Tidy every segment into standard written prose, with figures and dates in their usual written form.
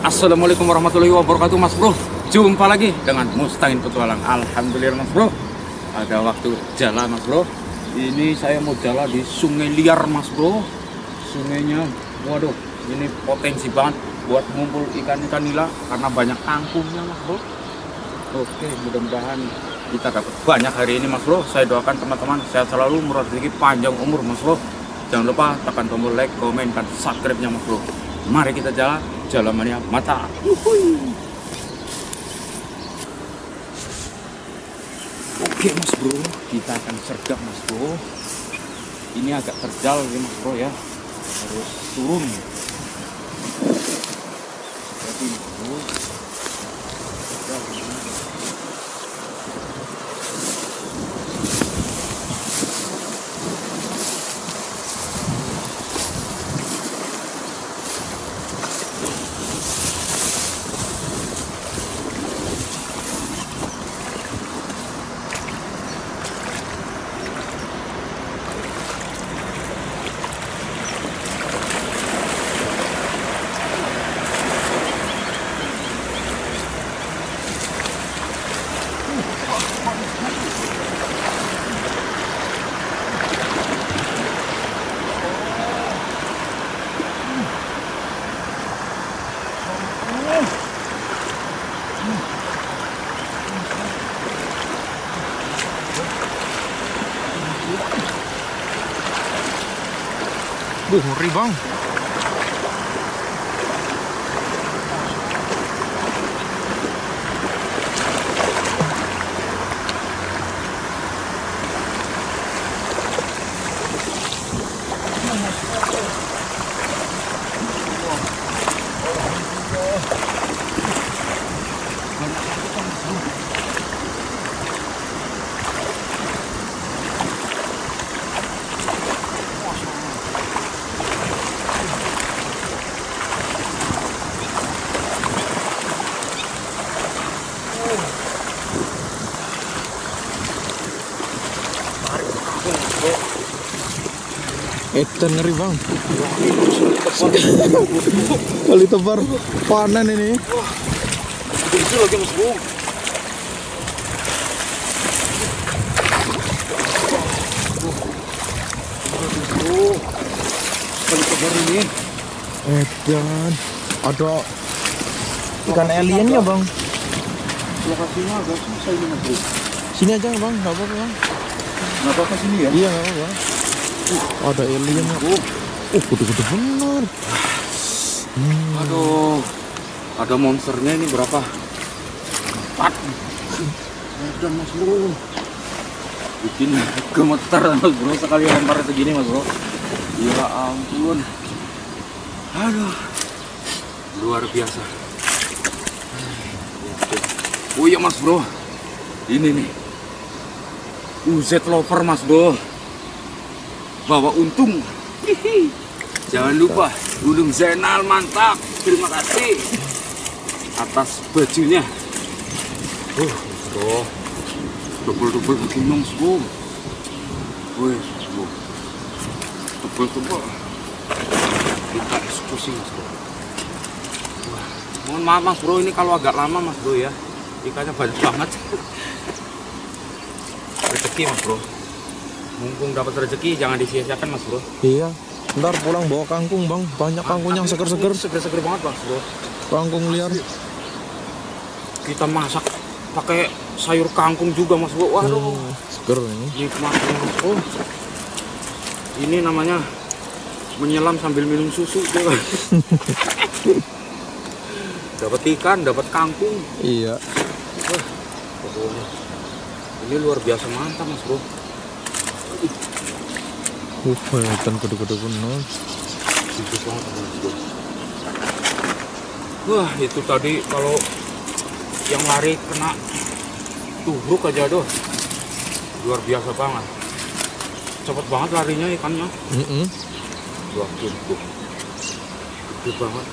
Assalamualaikum warahmatullahi wabarakatuh, Mas Bro. Jumpa lagi dengan Mustangin Petualang. Alhamdulillah, Mas Bro. Ada waktu jalan, Mas Bro. Ini saya mau jalan di sungai liar, Mas Bro. Sungainya, waduh, ini potensi banget buat ngumpul ikan-ikan nila karena banyak kangkungnya, Mas Bro. Oke, mudah-mudahan kita dapat banyak hari ini, Mas Bro. Saya doakan teman-teman sehat selalu, murah rezeki, panjang umur, Mas Bro. Jangan lupa tekan tombol like, komen, dan subscribe-nya, Mas Bro. Mari kita jalan mania mata. Oke, Mas Bro, kita akan sergap, Mas Bro. Ini agak terjal ya, Mas Bro ya. Harus turun. Seperti Mas Bro. Ngeri bang. Itu ngeri bang. Kali tebar panen ini. Itu lagi, Mas Bro. Kali tebar ini. Edan. Ada ikan aliennya bang. Lokasinya agak susah ini, Mas Bro. Sini aja bang, nggak apa-apa bang. Nggak apa-apa sini ya? Iya nggak apa-apa. Ada aliennya. Gede-gede bener. Aduh, ada monsternya ini berapa? 4. Dan Mas Bro, bikin gemeter, Mas Bro, sekali lempar segini, Mas Bro. Ya ampun. Aduh, luar biasa. Oh iya, Mas Bro, ini nih UZ Lover, Mas Bro. Bawa untung. Jangan lupa Gunung Zainal, mantap. Terima kasih atas bajunya. Bro, tebel-tebel begini, Mas Bro. Wih, Bro, tebel-tebel. Kita eksekusi, Mas Bro. Wah, mohon maaf, Mas Bro, ini kalau agak lama, Mas Bro ya. Ikannya banyak banget. Rezeki, Mas Bro. Mumpung dapat rezeki jangan disia-siakan, Mas Bro. Iya. Ntar pulang bawa kangkung bang. Banyak kangkung yang seger-seger. Seger-seger banget, Mas Bro. Kangkung liar. Kita masak pakai sayur kangkung juga, Mas Bro. Waduh, seger ini. nikmat, Mas Bro. Ini namanya menyelam sambil minum susu. Dapat ikan, dapat kangkung. Iya. Wah, pokoknya ini luar biasa mantap, Mas Bro. Ikan gede-gede bener. Bagus banget, Mas Bro. Wah, itu tadi kalau yang lari kena tubruk aja, doh. Luar biasa banget. Cepet banget larinya ikannya. Wah, tuh. Gede banget.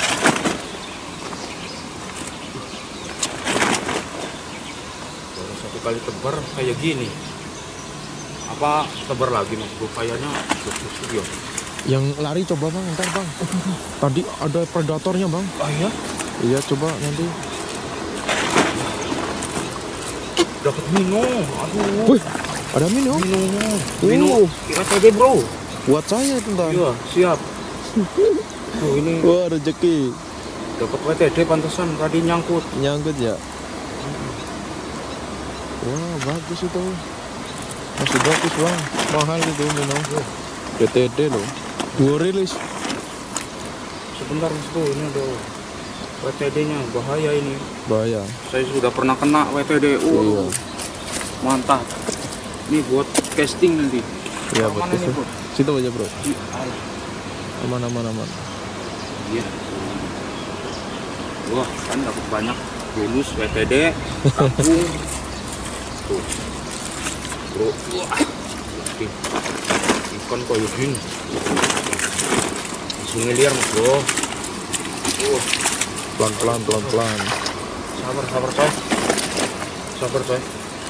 Baru satu kali tebar kayak gini. Apa tebar lagi, Mas Bro? Kayaknya ya. Yang lari coba bang, ntar bang. Tadi ada predatornya bang. Oh iya? Iya, coba nanti. Dapat Mino. Aduh. Wih, ada Mino. Mino. Kira saja bro. Buat saya itu ntar. Iya, siap. Tuh ini Wah, rezeki. dapat WTD pantesan tadi nyangkut. Nyangkut ya. Wah, bagus itu. Masih bagus bang. Mahal itu Mino. PTD loh. 2 rilis. Sebentar mas bro, ini ada WTD-nya, bahaya ini. Bahaya. Saya sudah pernah kena WTD. Iya. Mantap. Ini buat casting nanti. Iya, Mana betul. nih bro? Situ aja bro. Di air. Aman. Iya. Wah, kan dapat banyak bonus WTD, kampung. Tuh. Bro, wah. Oke. Ikan kayu gini. Sungai liar mas bro. Pelan-pelan. Sabar coy. Sabar coy.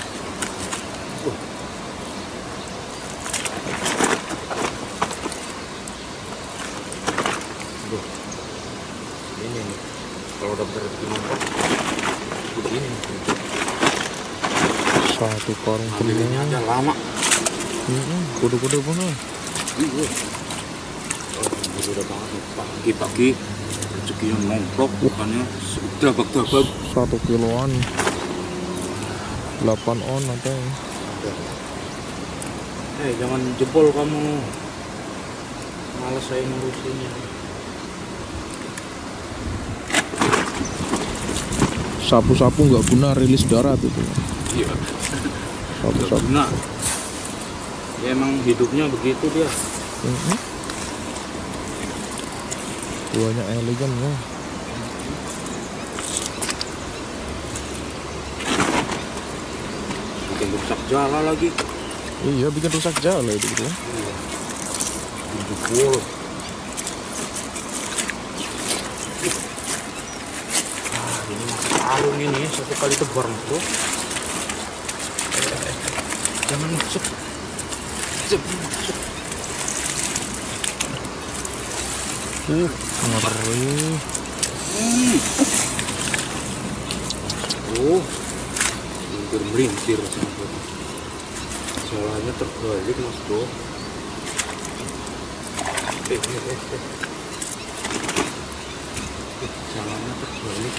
Ini nih. Kalau udah berhenti nongkrong begini. Satu karung Ambilnya penuh. aja lama. Kudu-kudu bener. Iya. Oh, udah banget nih. Pagi-pagi rezekinya nongkrong, bukannya dabak-dabak. 1 kiloan 8 on atau Jangan jebol kamu. Males saya ngurusinnya. sapu-sapu nggak guna rilis darat itu. Iya. Sapu-sapu. Guna. Ya emang hidupnya begitu dia. Banyak elegan ya. Bikin rusak jala lagi. Iya, bikin rusak jala itu gitu. Jebol. Ini masih karung ini 1 kali tebar bro. Jangan masuk. Jangan masuk. Ngeri. Oh, melintir sampai. Jalannya terbalik mas bro. Jalannya terbalik.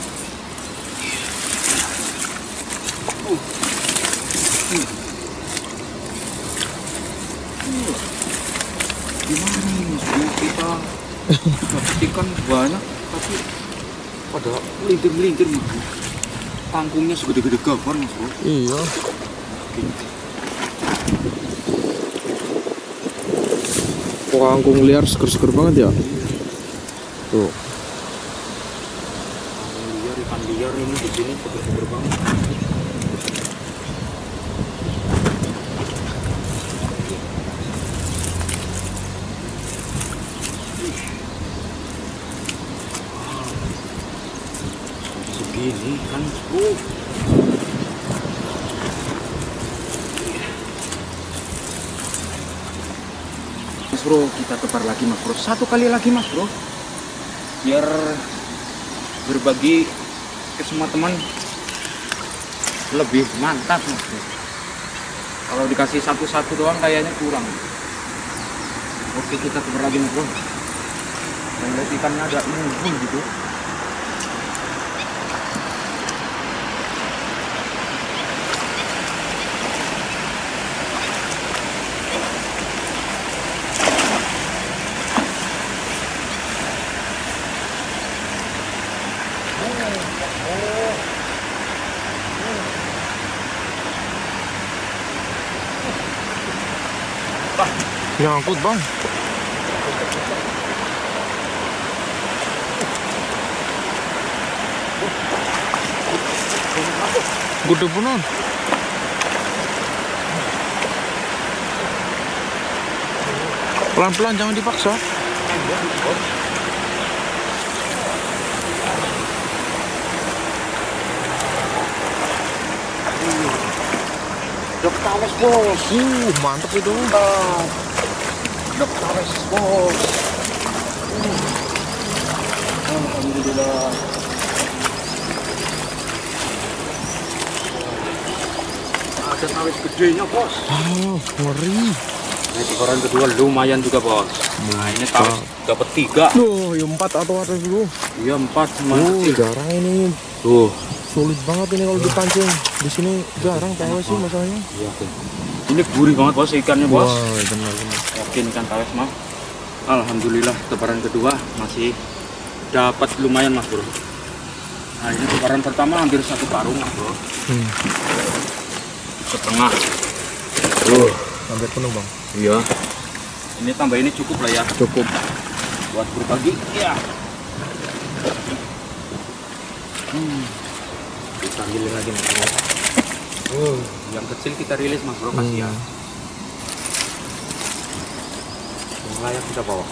Gimana nih mas bro, kita dapat ikan banyak tapi pada melintir mas bro. Kangkungnya segede-gede gaban mas bro. Iya. Kok kangkung liar seger-seger banget ya? Tuh. Ikan liar ini di sini seger-seger banget. Segini kan bro. Mas bro, kita tebar lagi mas bro. 1 kali lagi mas bro. Biar berbagi ke semua teman lebih mantap mas bro. Kalau dikasih satu-satu doang kayaknya kurang. Oke, kita tebar lagi mas bro. Dan lihat ikannya ada ngumpul gitu. Nyangkut bang. Gede bener. Pelan-pelan, jangan dipaksa. Dokter bos. Mantap itu. Dokter bos. Alhamdulillah. ada tawes gedenya bos. Oh, ngeri. Nah, di koran kedua lumayan juga bos. Nah ini tawes dapat 3. Loh, ya 4 atau ada dulu. Iya 4 cuma Oh, kecil. jarang ini. Tuh. Sulit banget ini kalau dipancing. Di sini jarang tawes sih masalahnya. Iya tuh. Ini gurih banget bos ikannya bos. Wah, benar-benar. Yakin ikan tawes mah. Alhamdulillah tebaran kedua masih dapat lumayan mas bro. Nah ini tebaran pertama hampir 1 karung mas bro. Setengah. Hampir penuh bang. Iya. Ini tambah ini cukup lah ya. Cukup. Buat berbagi. Iya. Kita ambilin lagi mas bro. Yang kecil kita rilis mas bro kasihan. Yang layak kita bawa.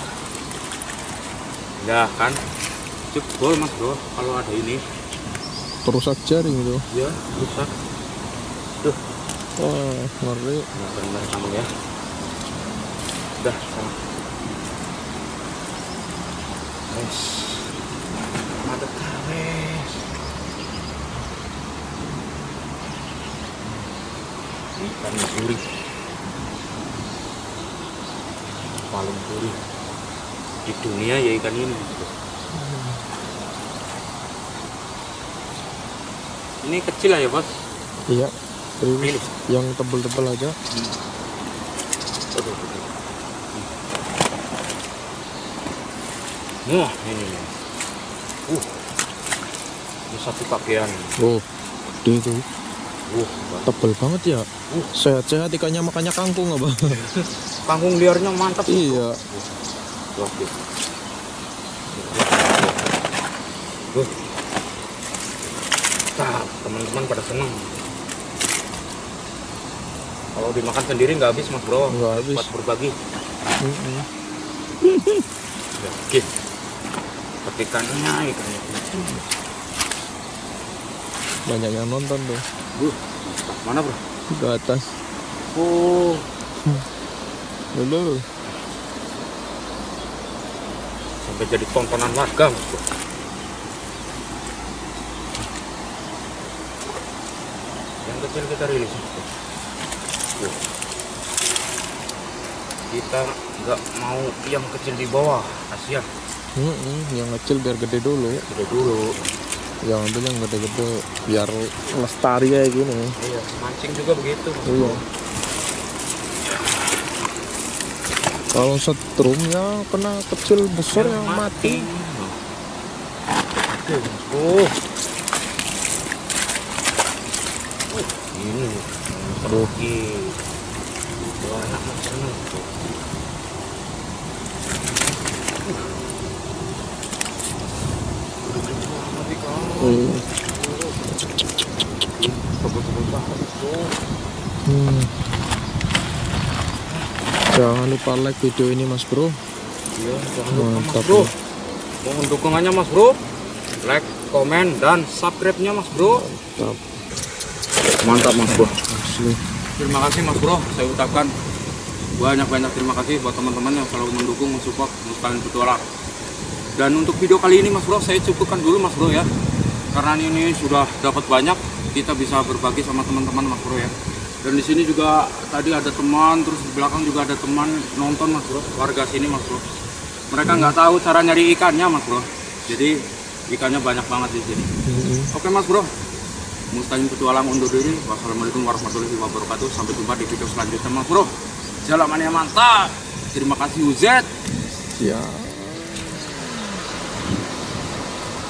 Ya kan. Jebol mas bro kalau ada ini. Terusak jaring itu. Ya rusak. Tuh. Wah, ngeri. Nah, benar kamu ya. Udah sama. Wes. Ada kawes. Ikan gurih. Paling gurih di dunia ya ikan ini. Ini kecil lah ya bos. Iya. Ini. Yang tebel-tebel aja. Wah ini nih. Ini satu pakaian. Oh, gede itu. Tebel banget ya. Sehat-sehat ikannya makannya kangkung apa? Kangkung liarnya mantap. Iya. Oke. Teman-teman pada senang. Kalau dimakan sendiri nggak habis mas bro. Nggak habis. Buat berbagi. Oke. Petikannya ikannya. Banyak yang nonton tuh. Mana bro? Ke atas. Oh. Halo. Sampai jadi tontonan warga mas bro. Yang kecil kita rilis. Kita nggak mau yang kecil di bawah, kasihan. Yang kecil biar gede dulu. Gede dulu. Yang ambil yang gede-gede biar lestari kayak gini. Iya, mancing juga begitu. Iya. Kalau setrum ya kena kecil besar yang mati. Oh. Ini. Aduh. Dua anak macam itu. Jangan lupa like video ini mas bro. Iya, jangan lupa mas Mantap, bro. ya. Mohon dukungannya mas bro. Like, komen, dan subscribe-nya mas bro. Mantap. Mantap mas bro. Asli. Terima kasih mas bro. Saya ucapkan banyak-banyak terima kasih buat teman-teman yang selalu mendukung, mensupport Mustangin Petualang. Dan untuk video kali ini mas bro, saya cukupkan dulu mas bro ya. Karena ini sudah dapat banyak, kita bisa berbagi sama teman-teman mas bro ya. Dan di sini juga tadi ada teman, terus di belakang juga ada teman nonton mas bro, warga sini mas bro. Mereka nggak tahu cara nyari ikannya mas bro. Jadi ikannya banyak banget di sini. Oke mas bro, Mustangin Petualang undur diri. Wassalamualaikum warahmatullahi wabarakatuh. Sampai jumpa di video selanjutnya mas bro. Jalanannya mantap. Terima kasih Uzet. Ya.